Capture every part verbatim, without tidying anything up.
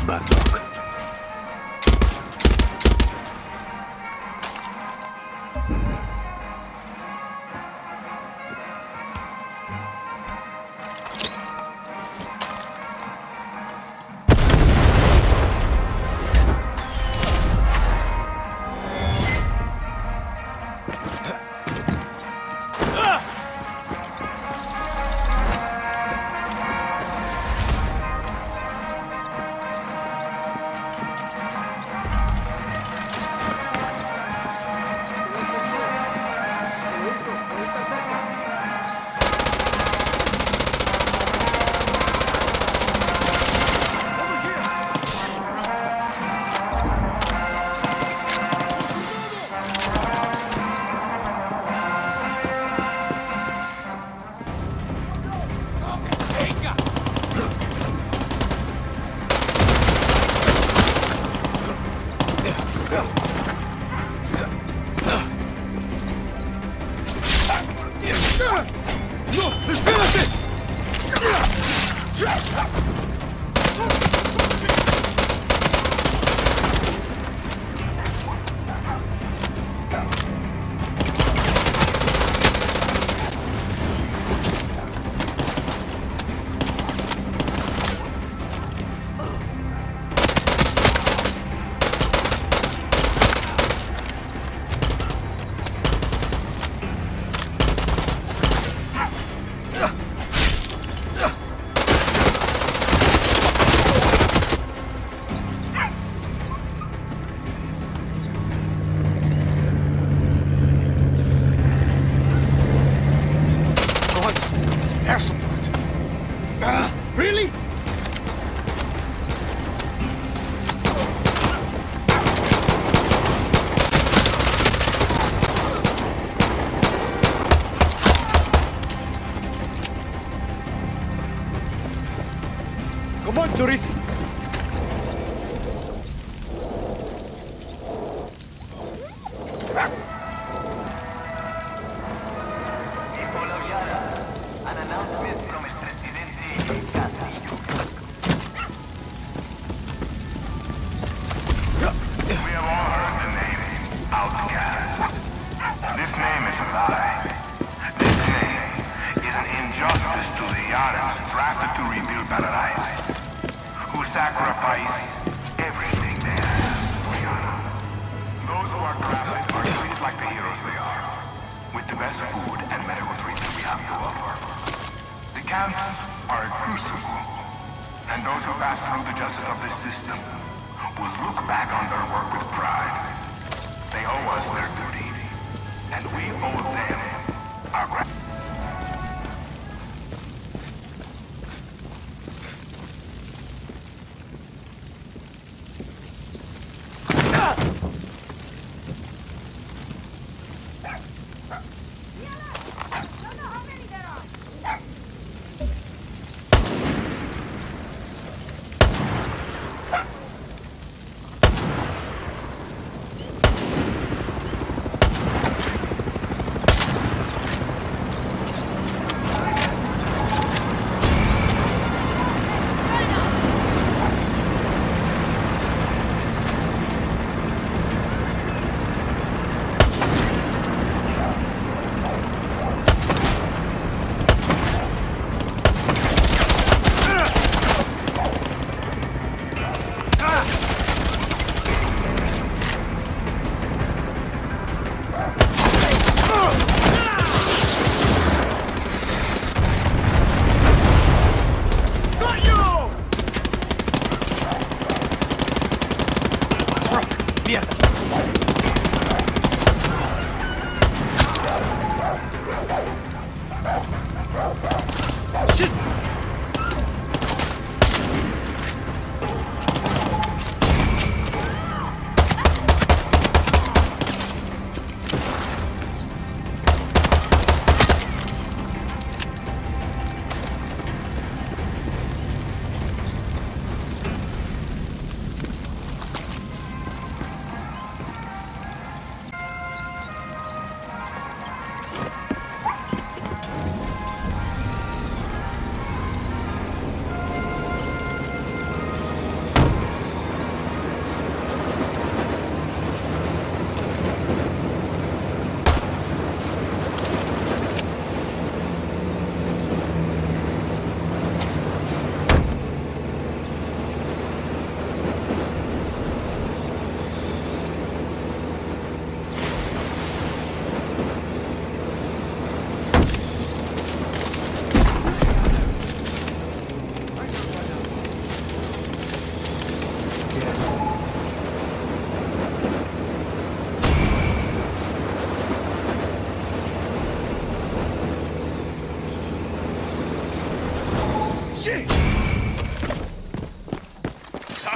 Bad luck. Come on, tourist. An announcement from el presidente Castillo. We have all heard the name, Outcast. This name is a lie. This name is an injustice to the Yarans drafted to rebuild paradise, who sacrifice everything they have for Yara. Those who are drafted are treated like the heroes they are, with the best food and medical treatment we have to offer. The camps are a crucible, and those who pass through the justice of this system will look back on their work with pride. They owe us their duty, and we owe them our gratitude.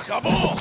acabó!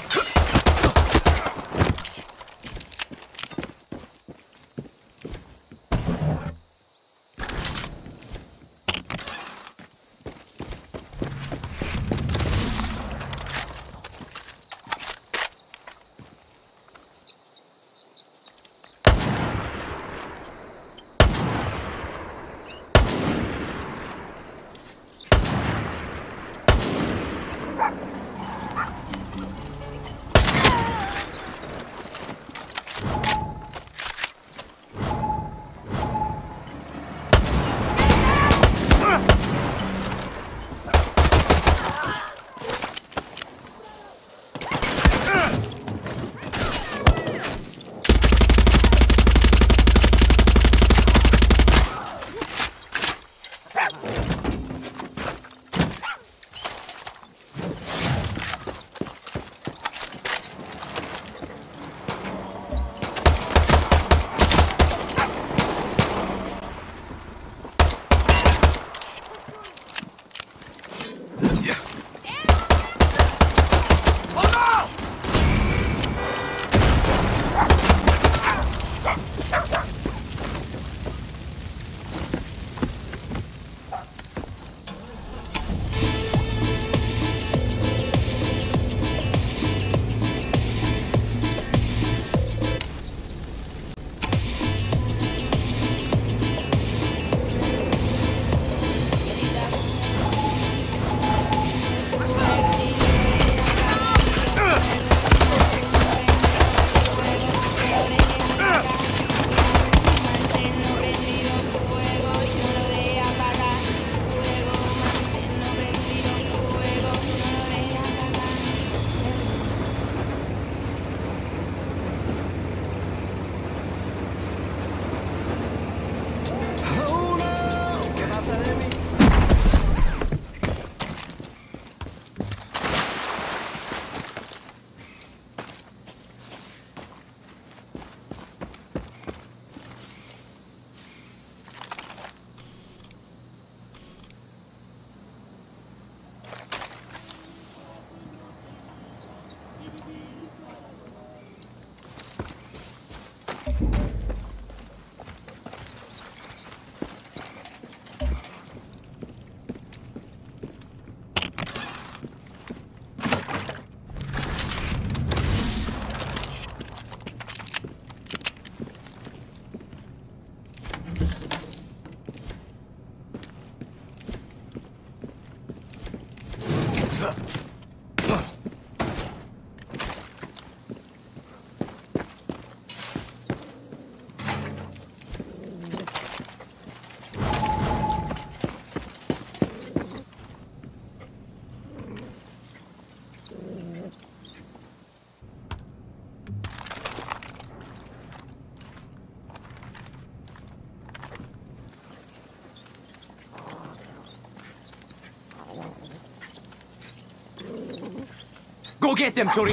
Go get them, Chorizo!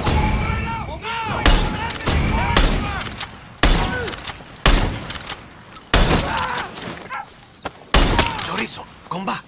Chorizo, come back!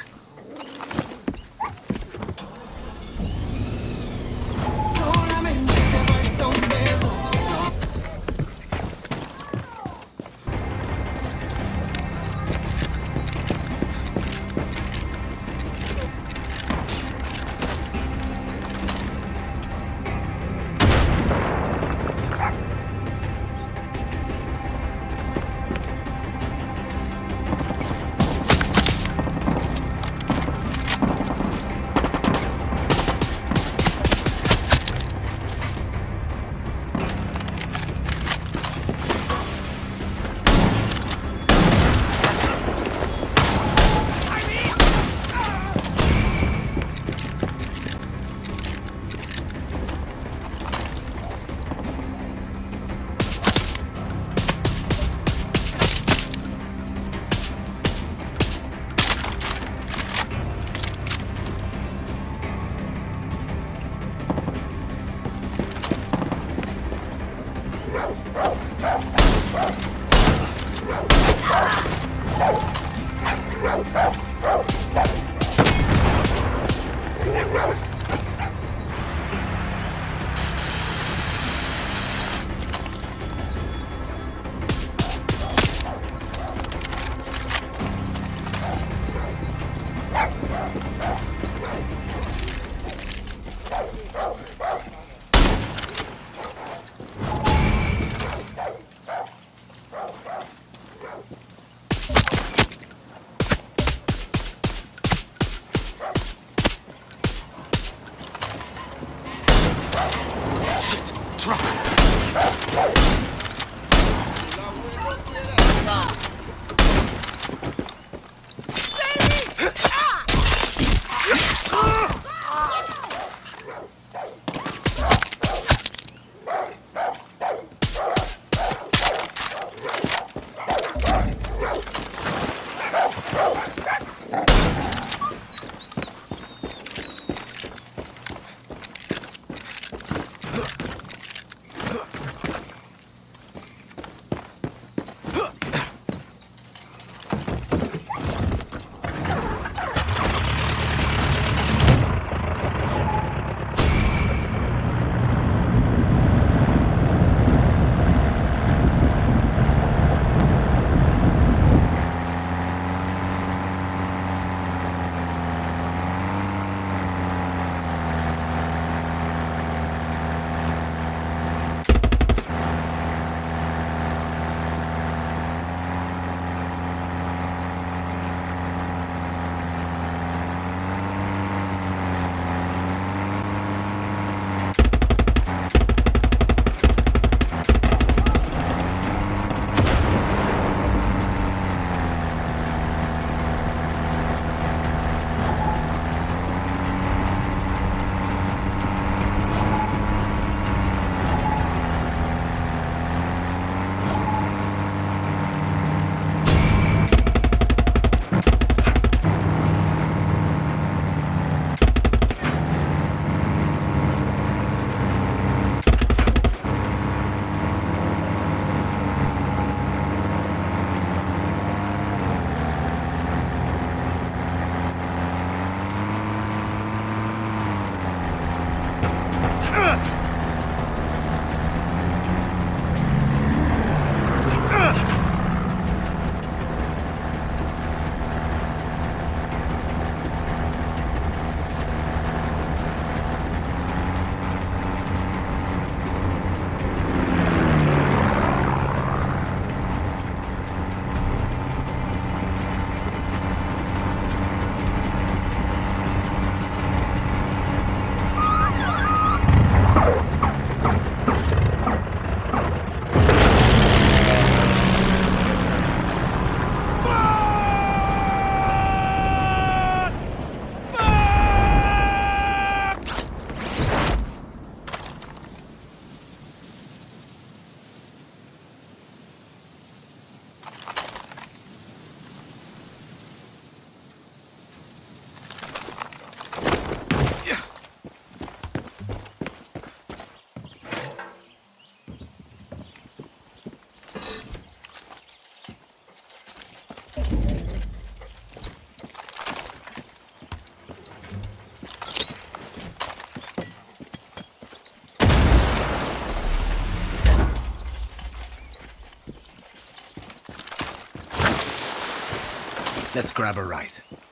Let's grab a ride.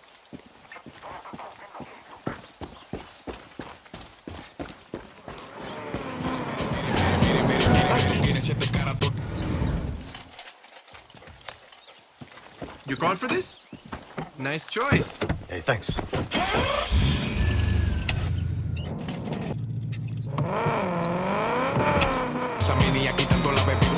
You called for this? Nice choice. Hey, thanks. Esa mini aquí tanto la bebida.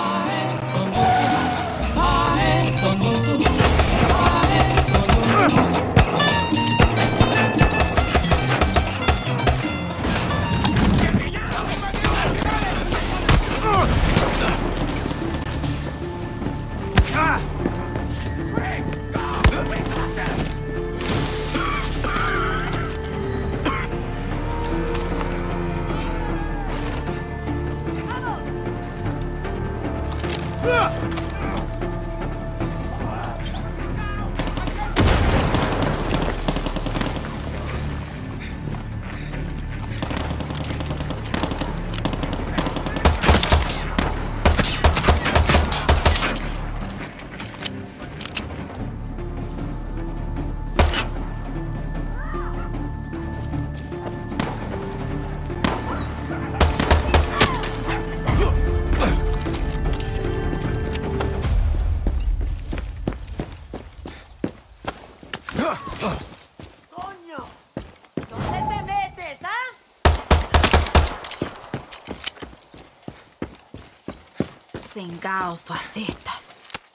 Cingados fascistas.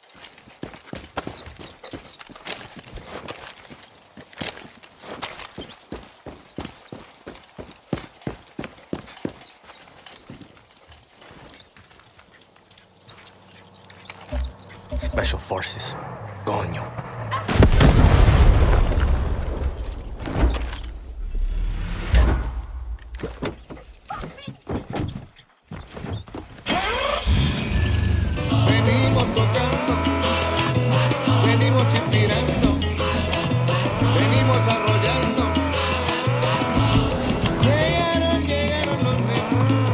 Special Forces. Coño. Venimos tocando, venimos inspirando, venimos arrollando. Llegaron, llegaron los ritmos.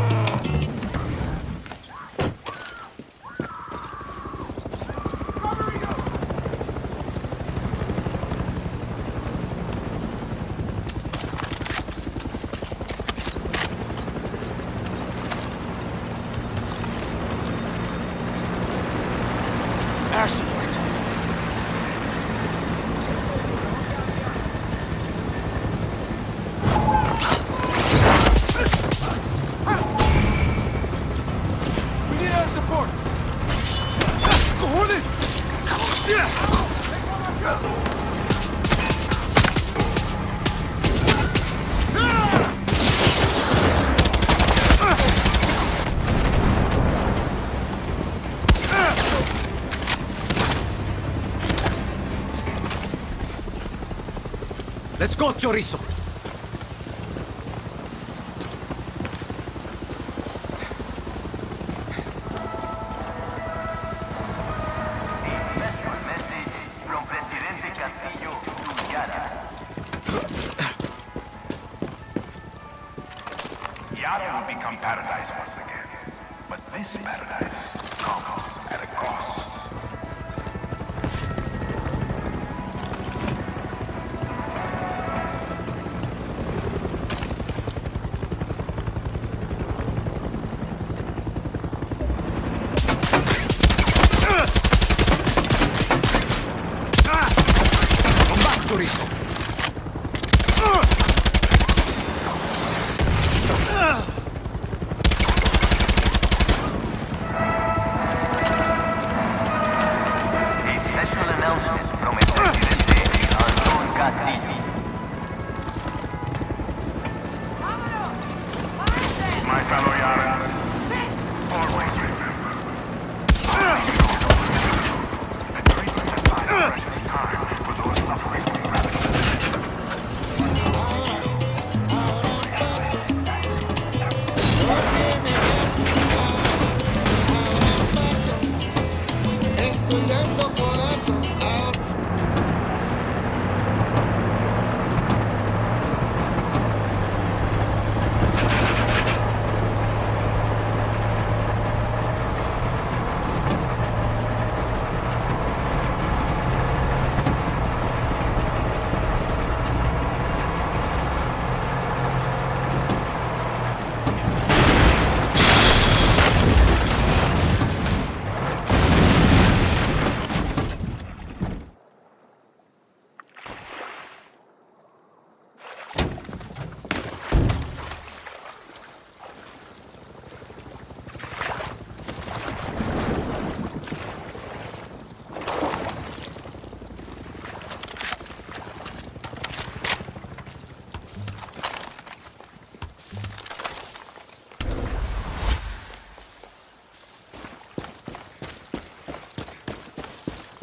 Air support. We need air support. ¡Cojones! Let's go, Chorizo. Special message from Presidente Castillo to Yara. Yara will become paradise once again. But this paradise comes at a cost. Come back, Chorizo.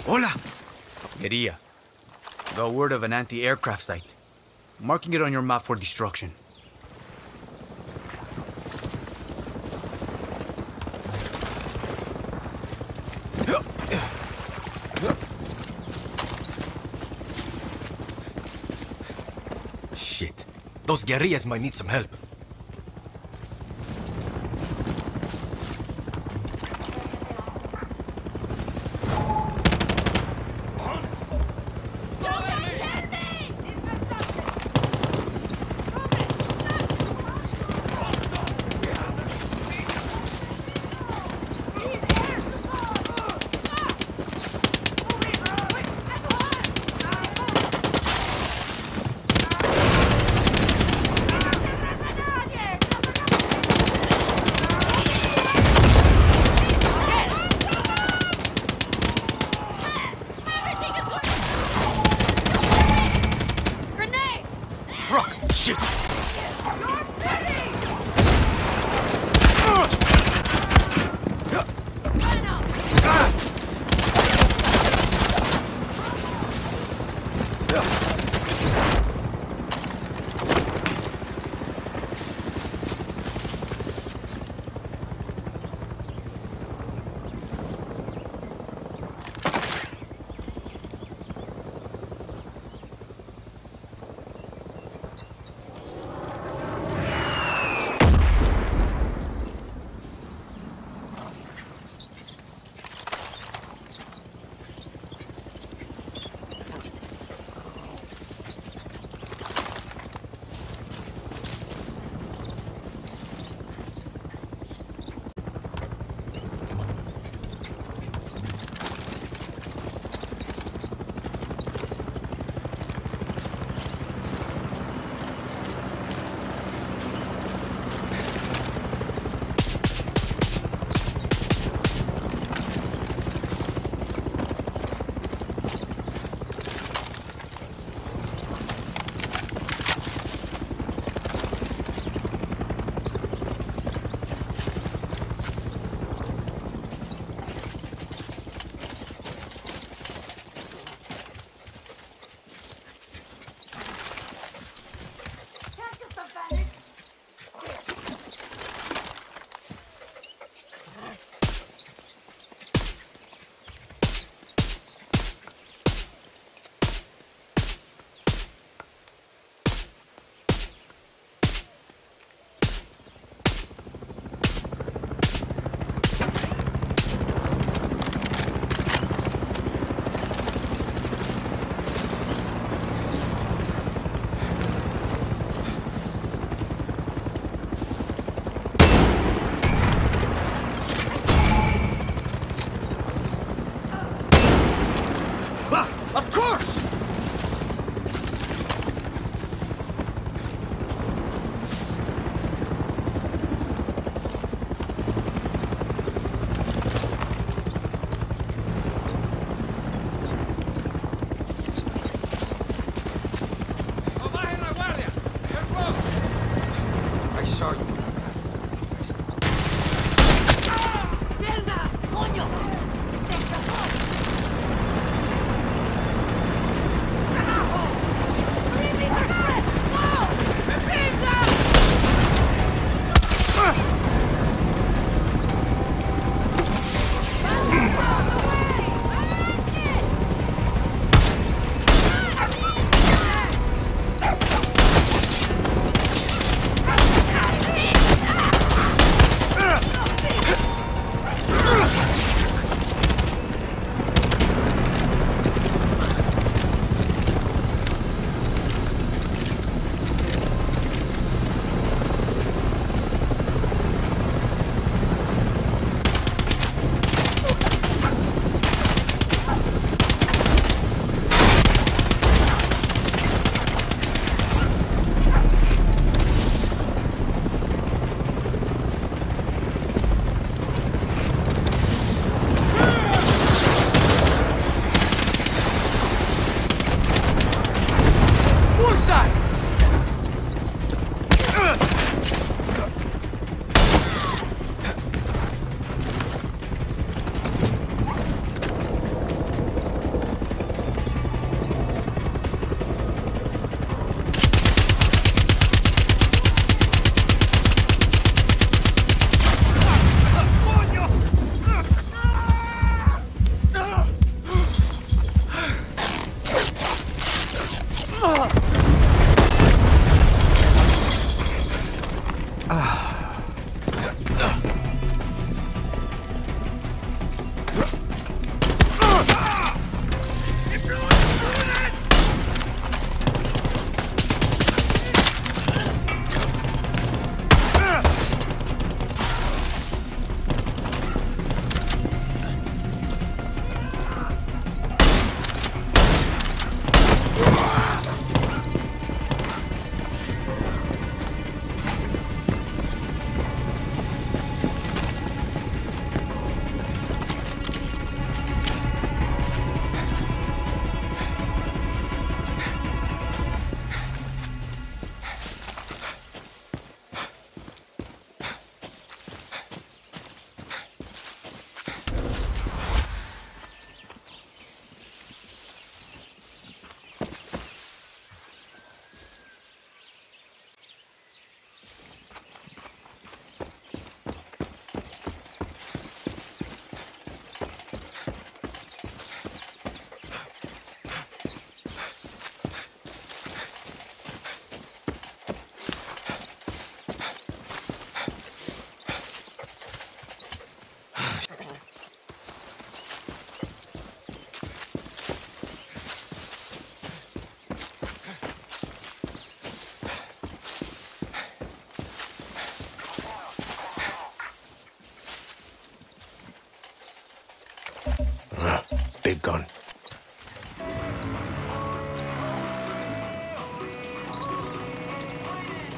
Hola. Guerrilla. Got word of an anti-aircraft site. Marking it on your map for destruction. Shit. Those guerrillas might need some help.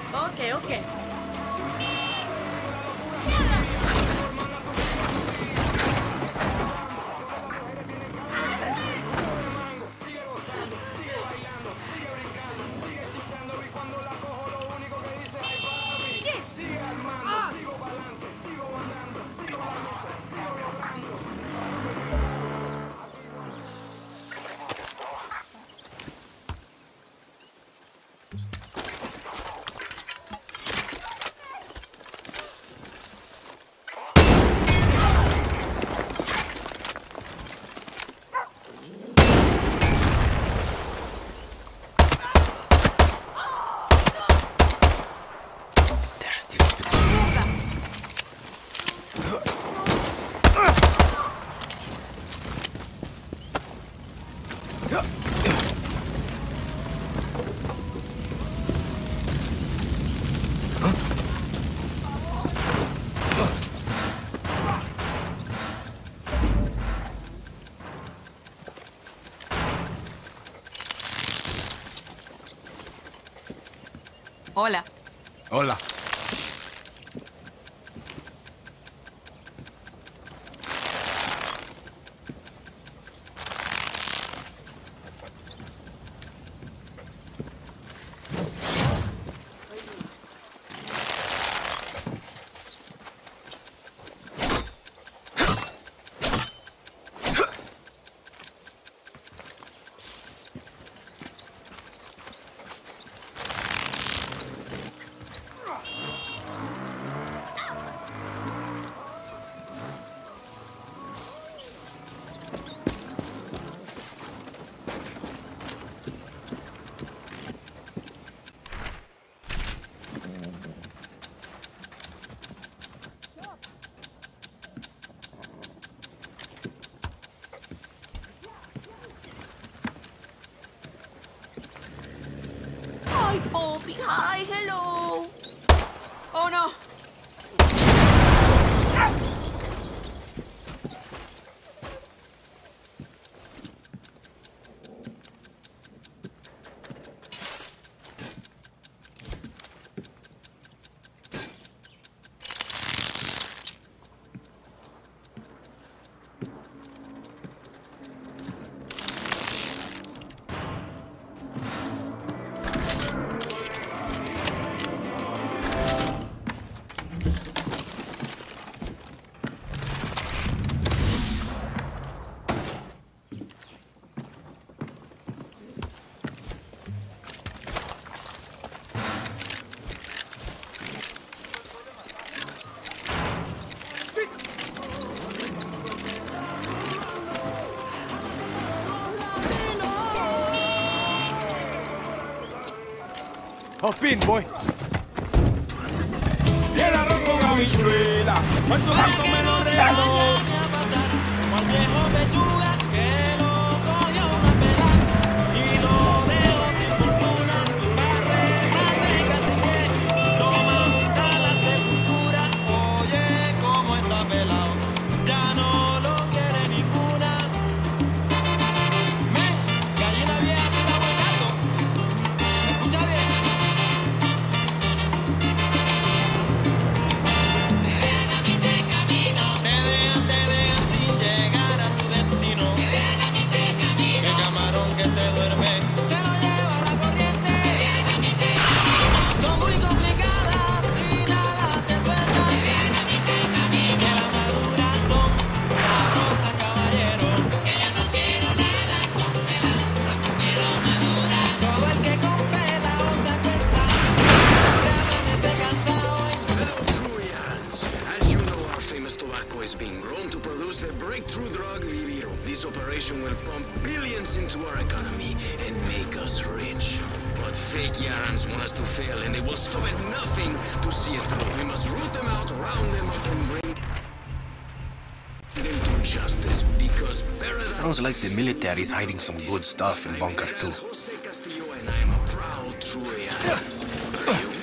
Ok, ok. Hola. Hola. Hi, Poppy. Hi, hello. Oh, no. Hop in, boy. Y el arroz con habichuela, cuánto tanto me lo regaló. Como al viejo pechuga que lo cogió una pela y lo dejó sin fortuna. Para remate casi que lo manda a la sepultura. Oye, cómo está pelado, ya no lo quiere ninguna. Me, gallina vieja sin aguacate. ¿Me escucha bien? Te dejan, te dejan sin llegar a tu destino. Que camarón que se duerme se lo lleva la corriente. Son muy complicadas y nada te sueltan. Que la madura son sabrosas, caballero. Que yo no quiero nada con pela, quiero madura. Todo el que con pela o se acuesta siempre amanece cansado. Hello, Troyans. As you know, our famous tobacco is being grown to produce the breakthrough drug Viviro. This operation will pump billions into our economy and make us rich. But fake Yarans want us to fail, and they will stop at nothing to see it through. We must root them out, round them up, and bring them to justice. Because paradise... Sounds like the military is hiding some good stuff in Bunker two. Jose Castillo, and I am a proud Troyan. Are you?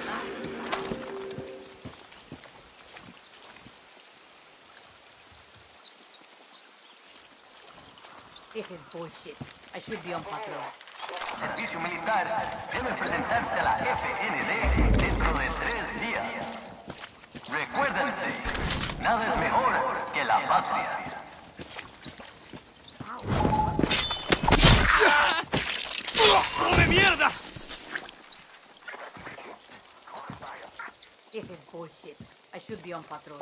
This is bullshit. I should be on patrol. Servicio militar debe presentarse a la F N D dentro de patria. ¡Come mierda! This is bullshit. I should be on patrol.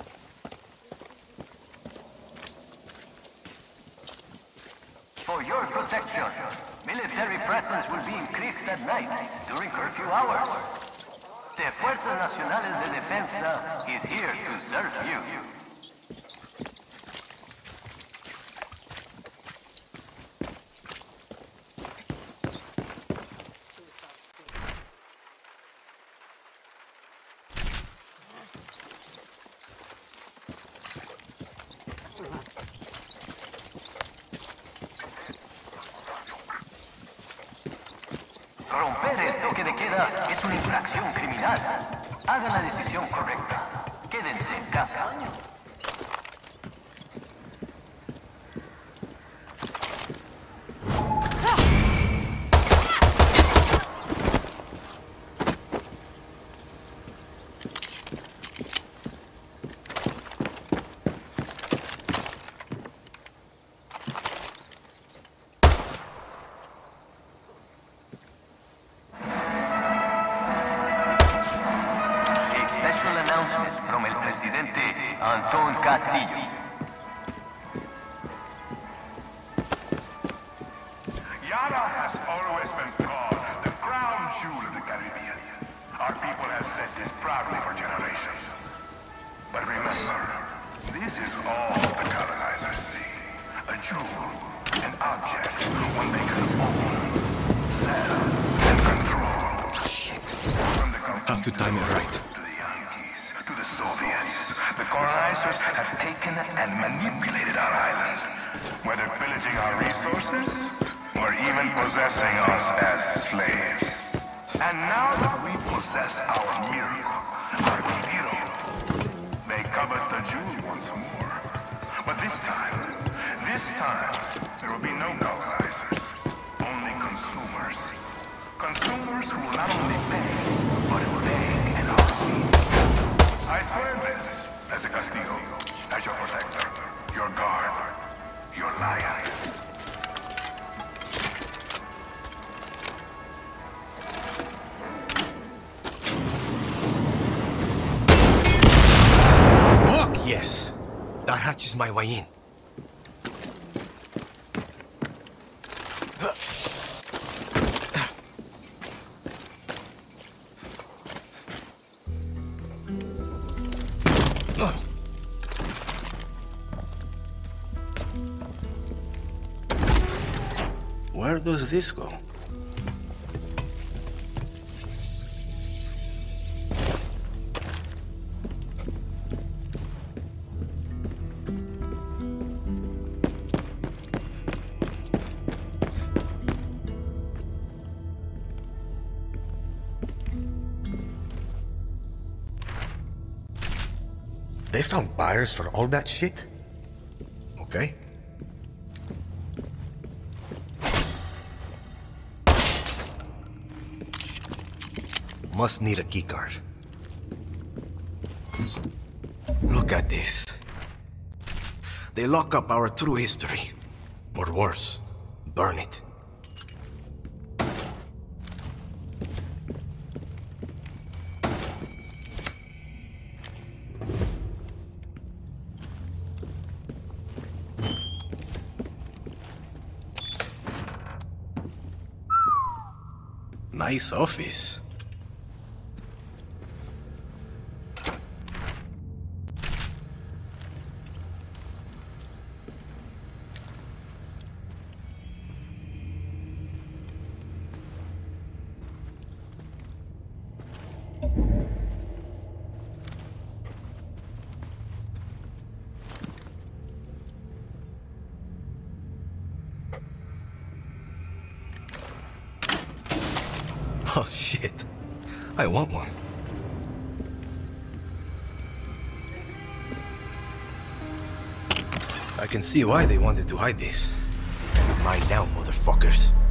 For your protection, military presence will be increased at night during curfew hours. The Fuerzas Nacionales de Defensa is here to serve you. Romper el toque de queda es una infracción criminal. Hagan la decisión correcta. Quédense en casa. From el presidente Antón Castillo. Yara has always been called the crown jewel of the Caribbean. Our people have said this proudly for generations. But remember, this is all the colonizers see. A jewel, an object, one they can own, sell, and control. Shit. From the Have to time it right. To the Soviets, the colonizers have taken and manipulated our island, whether pillaging our resources or even possessing us as slaves. And now that we possess our miracle, our viviro, they covet the jewel once more. But this time, this time, there will be no colonizers, only consumers. Consumers who will not only pay, but beg and ask. I swear this, as a Castillo, as your protector, your guard, your lion. Fuck yes! That hatches my way in. Where does this go? They found buyers for all that shit? Okay. Must need a keycard. Look at this. They lock up our true history. Or worse, burn it. Nice office. Oh shit. I want one. I can see why they wanted to hide this. Mine now, motherfuckers.